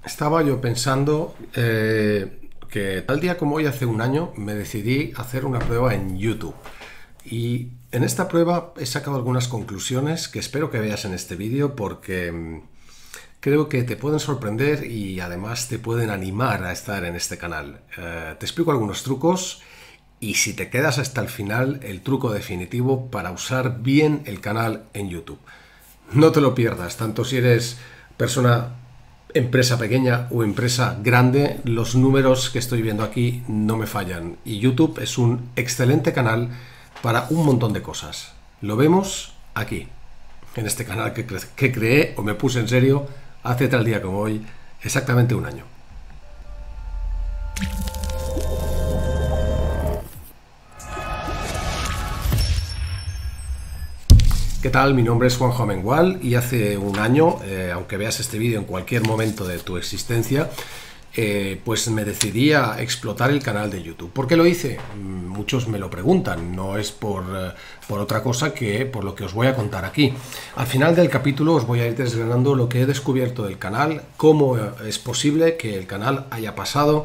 Estaba yo pensando que tal día como hoy, hace un año, me decidí hacer una prueba en YouTube. Y en esta prueba he sacado algunas conclusiones que espero que veas en este vídeo porque creo que te pueden sorprender y además te pueden animar a estar en este canal. Te explico algunos trucos y si te quedas hasta el final, el truco definitivo para usar bien el canal en YouTube. No te lo pierdas, tanto si eres persona, empresa pequeña o empresa grande, los números que estoy viendo aquí no me fallan. Y YouTube es un excelente canal para un montón de cosas. Lo vemos aquí, en este canal que creé o me puse en serio hace tal día como hoy, exactamente un año. ¿Qué tal? Mi nombre es Juanjo Amengual y hace un año, aunque veas este vídeo en cualquier momento de tu existencia, pues me decidí a explotar el canal de YouTube. ¿Por qué lo hice? Muchos me lo preguntan, no es por otra cosa que por lo que os voy a contar aquí. Al final del capítulo os voy a ir desgranando lo que he descubierto del canal, cómo es posible que el canal haya pasado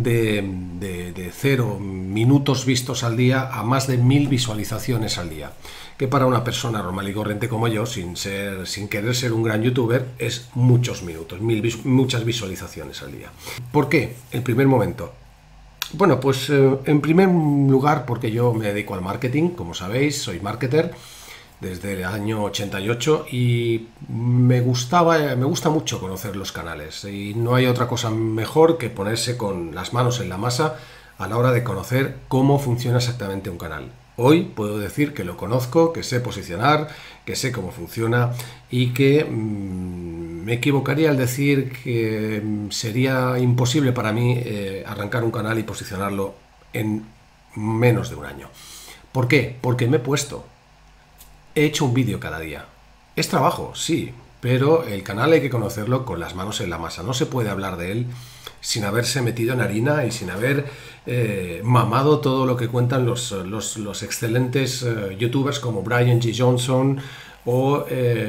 de 0 minutos vistos al día a más de 1000 visualizaciones al día, que para una persona normal y corriente como yo, sin querer ser un gran youtuber, es muchos minutos, muchas visualizaciones al día. ¿Por qué? El primer momento. Bueno, pues en primer lugar porque yo me dedico al marketing, como sabéis, soy marketer desde el año 88 y me gusta mucho conocer los canales y no hay otra cosa mejor que ponerse con las manos en la masa a la hora de conocer cómo funciona exactamente un canal. Hoy puedo decir que lo conozco, que sé posicionar, que sé cómo funciona y que me equivocaría al decir que sería imposible para mí arrancar un canal y posicionarlo en menos de un año. ¿Por qué? Porque me he puesto. He hecho un vídeo cada día. Es trabajo, sí, pero el canal hay que conocerlo con las manos en la masa. No se puede hablar de él sin haberse metido en harina y sin haber mamado todo lo que cuentan los excelentes youtubers como Brian G. Johnson o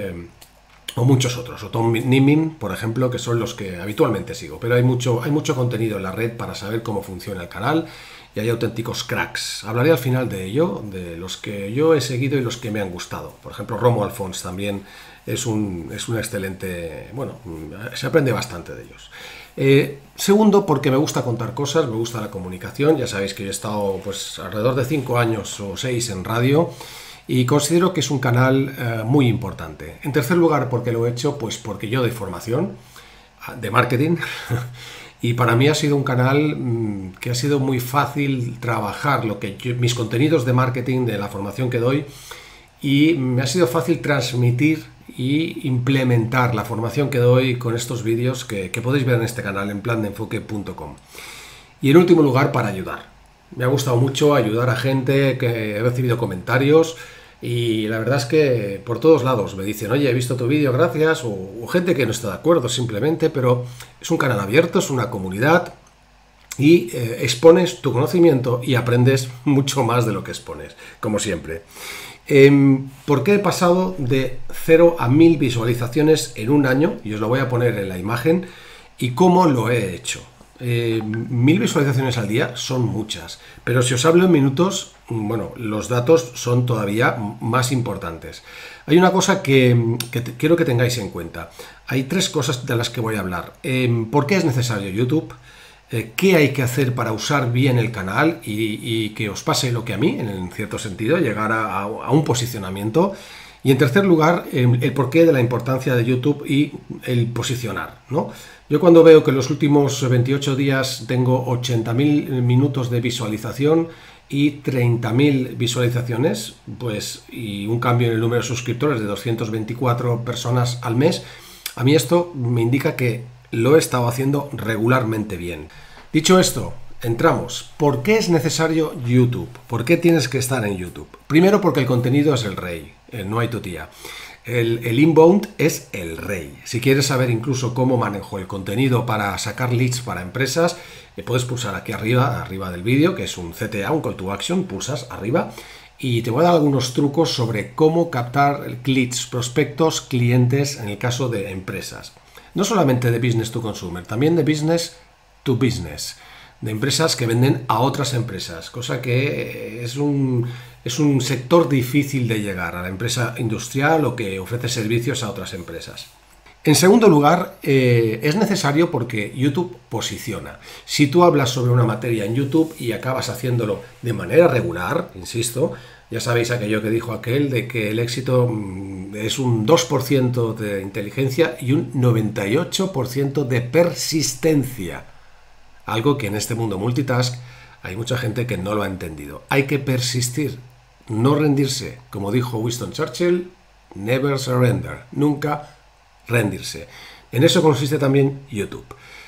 muchos otros, o Tom Nimmin, por ejemplo, que son los que habitualmente sigo. Pero hay mucho contenido en la red para saber cómo funciona el canal y hay auténticos cracks. Hablaré al final de ello, de los que yo he seguido y los que me han gustado. Por ejemplo, Romo Alfons también es un excelente... Bueno, se aprende bastante de ellos. Segundo, porque me gusta contar cosas, me gusta la comunicación. Ya sabéis que yo he estado pues alrededor de 5 años o 6 en radio y considero que es un canal muy importante. En tercer lugar, porque lo he hecho, pues porque yo doy formación de marketing y para mí ha sido un canal que ha sido muy fácil trabajar mis contenidos de marketing, de la formación que doy, y me ha sido fácil transmitir y implementar la formación que doy con estos vídeos que podéis ver en este canal en plandeenfoque.com. Y en último lugar, para ayudar. Me ha gustado mucho ayudar a gente, que he recibido comentarios y la verdad es que por todos lados me dicen, oye, he visto tu vídeo, gracias, o gente que no está de acuerdo simplemente, pero es un canal abierto, es una comunidad y expones tu conocimiento y aprendes mucho más de lo que expones, como siempre. ¿Por qué he pasado de 0 a 1000 visualizaciones en un año? Y os lo voy a poner en la imagen. ¿Y cómo lo he hecho? 1000 visualizaciones al día son muchas, pero si os hablo en minutos, bueno, los datos son todavía más importantes. Hay una cosa que quiero que tengáis en cuenta. Hay 3 cosas de las que voy a hablar. ¿Por qué es necesario YouTube? ¿Qué hay que hacer para usar bien el canal y que os pase lo que a mí, en cierto sentido, llegar a un posicionamiento? Y en tercer lugar, el porqué de la importancia de YouTube y el posicionar, ¿no? Yo cuando veo que en los últimos 28 días tengo 80.000 minutos de visualización y 30.000 visualizaciones, pues, y un cambio en el número de suscriptores de 224 personas al mes, a mí esto me indica que lo he estado haciendo regularmente bien. Dicho esto, entramos. ¿Por qué es necesario YouTube? ¿Por qué tienes que estar en YouTube? Primero porque el contenido es el rey, no hay tu tía. El inbound es el rey. Si quieres saber incluso cómo manejo el contenido para sacar leads para empresas, puedes pulsar aquí arriba del vídeo, que es un CTA, un Call to Action, pulsas arriba y te voy a dar algunos trucos sobre cómo captar leads, prospectos, clientes en el caso de empresas. no solamente de business to consumer, también de business to business, de empresas que venden a otras empresas, cosa que es un sector difícil de llegar, a la empresa industrial o que ofrece servicios a otras empresas. En segundo lugar, es necesario porque YouTube posiciona. Si tú hablas sobre una materia en YouTube y acabas haciéndolo de manera regular, insisto, ya sabéis aquello que dijo aquel de que el éxito es un 2% de inteligencia y un 98% de persistencia. Algo que en este mundo multitask hay mucha gente que no lo ha entendido. Hay que persistir, no rendirse. Como dijo Winston Churchill, never surrender, nunca rendirse. En eso consiste también YouTube.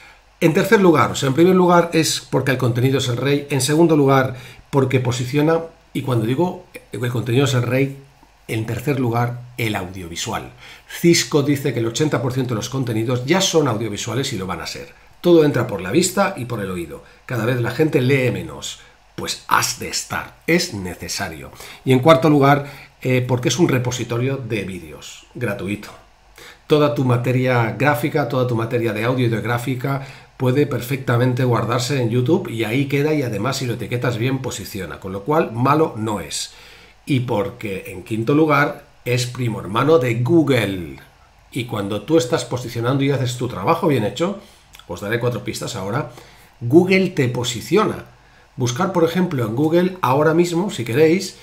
En tercer lugar, o sea, en primer lugar es porque el contenido es el rey. En segundo lugar, porque posiciona. Y cuando digo el contenido es el rey, en tercer lugar, el audiovisual. Cisco dice que el 80% de los contenidos ya son audiovisuales y lo van a ser. Todo entra por la vista y por el oído. Cada vez la gente lee menos. Pues has de estar. Es necesario. Y en cuarto lugar, porque es un repositorio de vídeos gratuito. Toda tu materia gráfica, toda tu materia de audio y de gráfica puede perfectamente guardarse en YouTube y ahí queda, y además si lo etiquetas bien posiciona, con lo cual malo no es. Y porque en quinto lugar es primo hermano de Google. Y cuando tú estás posicionando y haces tu trabajo bien hecho, os daré 4 pistas ahora, Google te posiciona. Buscar, por ejemplo, en Google ahora mismo, si queréis,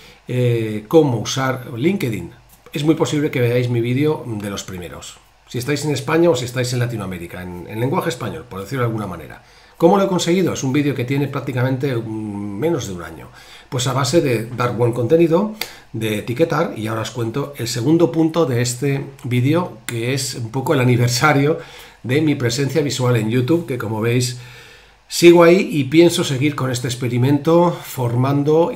cómo usar LinkedIn. Es muy posible que veáis mi vídeo de los primeros. Si estáis en España o si estáis en Latinoamérica, en lenguaje español, por decirlo de alguna manera. ¿Cómo lo he conseguido? Es un vídeo que tiene prácticamente menos de un año. Pues a base de dar buen contenido, de etiquetar, y ahora os cuento el segundo punto de este vídeo, que es un poco el aniversario de mi presencia visual en YouTube, que como veis sigo ahí y pienso seguir con este experimento, formando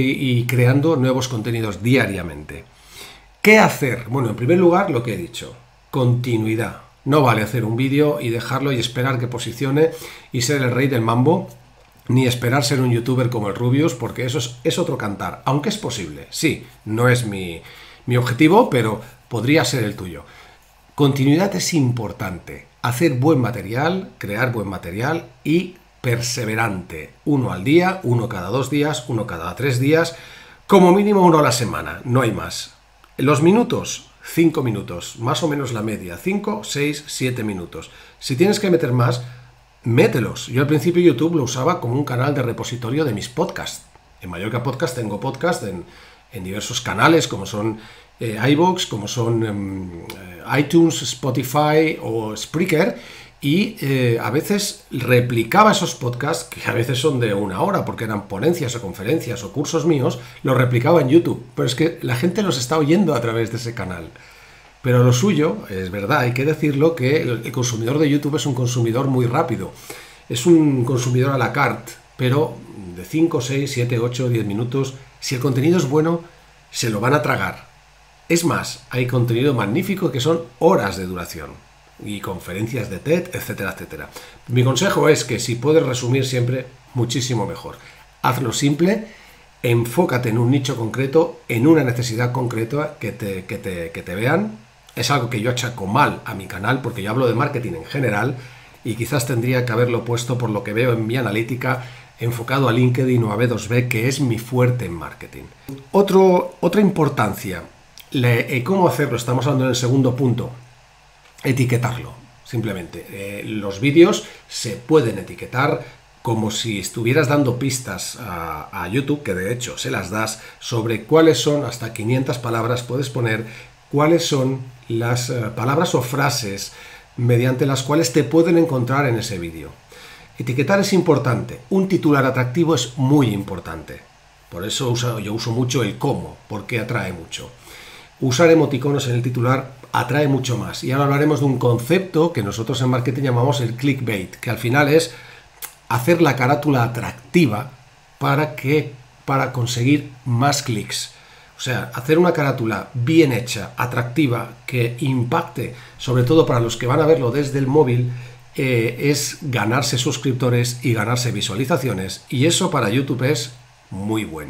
y creando nuevos contenidos diariamente. ¿Qué hacer? Bueno, en primer lugar, lo que he dicho, continuidad. No vale hacer un vídeo y dejarlo y esperar que posicione y ser el rey del mambo, ni esperar ser un youtuber como el Rubius, porque eso es otro cantar, aunque es posible. Sí, no es mi objetivo, pero podría ser el tuyo. Continuidad es importante. Hacer buen material, crear buen material y perseverante. Uno al día, uno cada 2 días, uno cada 3 días, como mínimo uno a la semana, no hay más. Los minutos, 5 minutos, más o menos la media, 5, 6, 7 minutos. Si tienes que meter más, mételos. Yo al principio YouTube lo usaba como un canal de repositorio de mis podcasts. En Mallorca Podcast tengo podcast en diversos canales, como son iVoox, como son iTunes, Spotify o Spreaker, y a veces replicaba esos podcasts, que a veces son de 1 hora, porque eran ponencias o conferencias o cursos míos, los replicaba en YouTube. Pero es que la gente los está oyendo a través de ese canal. Pero lo suyo, es verdad, hay que decirlo, que el consumidor de YouTube es un consumidor muy rápido. Es un consumidor a la carte, pero de 5, 6, 7, 8, 10 minutos. Si el contenido es bueno, se lo van a tragar. Es más, hay contenido magnífico que son horas de duración. Y conferencias de TED, etcétera, etcétera. Mi consejo es que si puedes resumir siempre, muchísimo mejor. Hazlo simple, enfócate en un nicho concreto, en una necesidad concreta que te vean. Es algo que yo achaco mal a mi canal, porque yo hablo de marketing en general, y quizás tendría que haberlo puesto, por lo que veo en mi analítica, enfocado a LinkedIn o a B2B, que es mi fuerte en marketing. Otra importancia, ¿cómo hacerlo? Estamos hablando en el segundo punto. Etiquetarlo, simplemente. Los vídeos se pueden etiquetar como si estuvieras dando pistas a YouTube, que de hecho se las das, sobre cuáles son, hasta 500 palabras puedes poner, cuáles son las palabras o frases mediante las cuales te pueden encontrar en ese vídeo. Etiquetar es importante. Un titular atractivo es muy importante. Por eso yo uso mucho el cómo, porque atrae mucho. Usar emoticonos en el titular atrae mucho más. Y ahora hablaremos de un concepto que nosotros en marketing llamamos el clickbait, que al final es hacer la carátula atractiva para conseguir más clics. O sea, hacer una carátula bien hecha, atractiva, que impacte, sobre todo para los que van a verlo desde el móvil, es ganarse suscriptores y ganarse visualizaciones. Y eso para YouTube es muy bueno.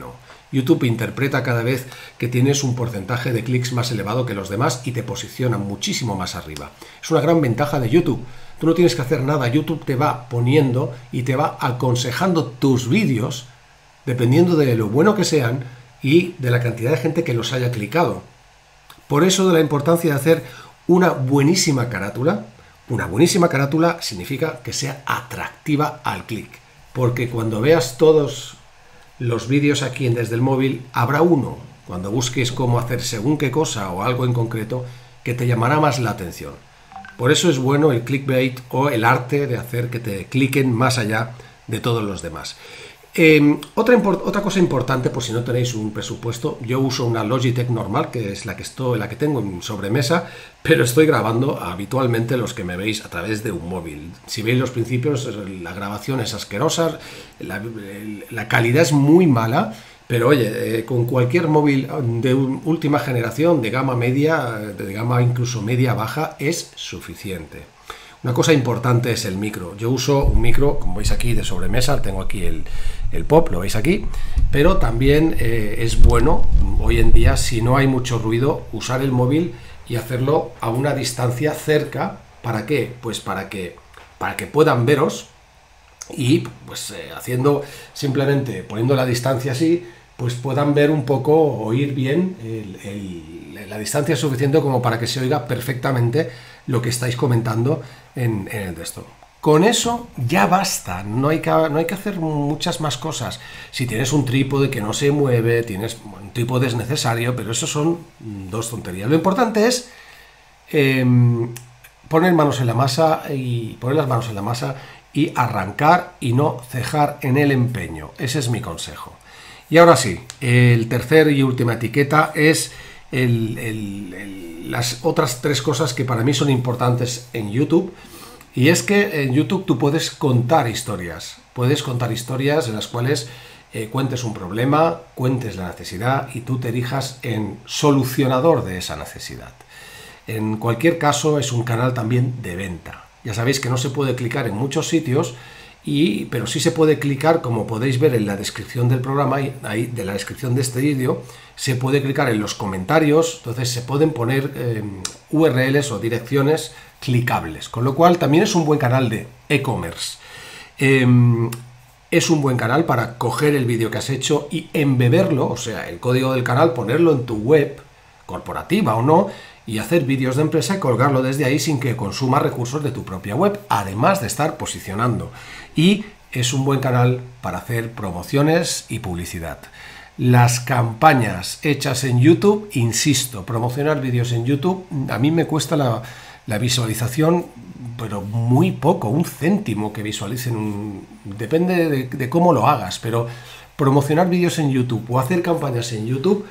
YouTube interpreta cada vez que tienes un porcentaje de clics más elevado que los demás y te posiciona muchísimo más arriba. Es una gran ventaja de YouTube. Tú no tienes que hacer nada, YouTube te va poniendo y te va aconsejando tus vídeos dependiendo de lo bueno que sean y de la cantidad de gente que los haya clicado. Por eso de la importancia de hacer una buenísima carátula. Una buenísima carátula significa que sea atractiva al clic, porque cuando veas todos los vídeos aquí desde el móvil, habrá uno, cuando busques cómo hacer según qué cosa o algo en concreto, que te llamará más la atención. Por eso es bueno el clickbait o el arte de hacer que te cliquen más allá de todos los demás. Otra cosa importante, por si no tenéis un presupuesto, yo uso una Logitech normal, que es la que tengo en sobremesa, pero estoy grabando habitualmente los que me veis a través de un móvil. Si veis los principios, la grabación es asquerosa, la calidad es muy mala, pero oye, con cualquier móvil de última generación, de gama media, de gama incluso media baja, es suficiente. Una cosa importante es el micro. Yo uso un micro, como veis aquí, de sobremesa. Tengo aquí el pop, lo veis aquí. Pero también es bueno, hoy en día, si no hay mucho ruido, usar el móvil y hacerlo a una distancia cerca. ¿Para qué? Pues para que puedan veros y pues simplemente poniendo la distancia así, pues puedan ver un poco, oír bien, la distancia es suficiente como para que se oiga perfectamente lo que estáis comentando en el texto. Con eso ya basta, no hay que hacer muchas más cosas. Si tienes un trípode que no se mueve, tienes un trípode necesario, pero eso son dos tonterías. Lo importante es poner manos en la masa y poner las manos en la masa y arrancar y no cejar en el empeño. Ese es mi consejo. Y ahora sí, el tercer y última etiqueta es las otras tres cosas que para mí son importantes en YouTube. Y es que en YouTube tú puedes contar historias. Puedes contar historias en las cuales cuentes un problema, cuentes la necesidad y tú te erijas en solucionador de esa necesidad. En cualquier caso es un canal también de venta. Ya sabéis que no se puede clicar en muchos sitios, pero sí se puede clicar, como podéis ver en la descripción del programa, y ahí de la descripción de este vídeo, se puede clicar en los comentarios, entonces se pueden poner URLs o direcciones clicables, con lo cual también es un buen canal de e-commerce. Es un buen canal para coger el vídeo que has hecho y embeberlo, o sea, el código del canal, ponerlo en tu web, corporativa o no, y hacer vídeos de empresa y colgarlo desde ahí sin que consuma recursos de tu propia web, además de estar posicionando. Y es un buen canal para hacer promociones y publicidad. Las campañas hechas en YouTube, insisto, promocionar vídeos en YouTube, a mí me cuesta la visualización, pero muy poco, 1 céntimo que visualicen, depende de cómo lo hagas, pero promocionar vídeos en YouTube o hacer campañas en YouTube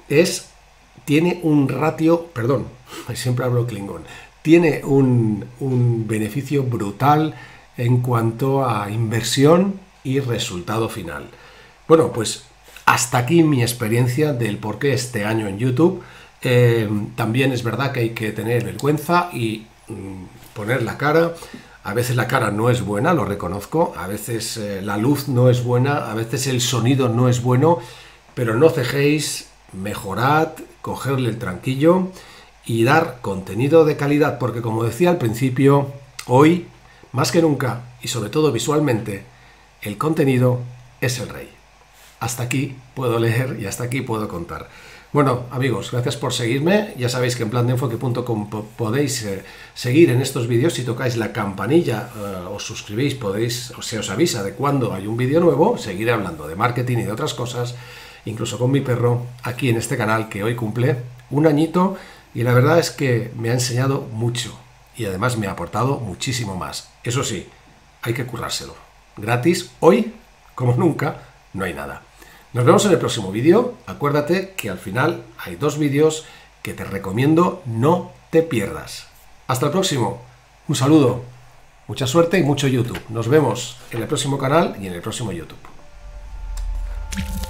tiene un ratio, perdón, siempre hablo klingon, tiene un beneficio brutal en cuanto a inversión y resultado final. Bueno, pues hasta aquí mi experiencia del por qué este año en YouTube. También es verdad que hay que tener vergüenza y poner la cara. A veces la cara no es buena, lo reconozco. A veces la luz no es buena, a veces el sonido no es bueno, pero no cejéis, mejorad, cogerle el tranquillo y dar contenido de calidad, porque como decía al principio, hoy, más que nunca, y sobre todo visualmente, el contenido es el rey. Hasta aquí puedo leer y hasta aquí puedo contar. Bueno, amigos, gracias por seguirme. Ya sabéis que en plandeenfoque.com podéis seguir en estos vídeos. Si tocáis la campanilla, os suscribís, se os avisa de cuando hay un vídeo nuevo. Seguiré hablando de marketing y de otras cosas, incluso con mi perro, aquí en este canal que hoy cumple 1 añito. Y la verdad es que me ha enseñado mucho y además me ha aportado muchísimo más. Eso sí, hay que currárselo. Gratis, hoy, como nunca, no hay nada. Nos vemos en el próximo vídeo. Acuérdate que al final hay 2 vídeos que te recomiendo no te pierdas. Hasta el próximo. Un saludo, mucha suerte y mucho YouTube. Nos vemos en el próximo canal y en el próximo YouTube.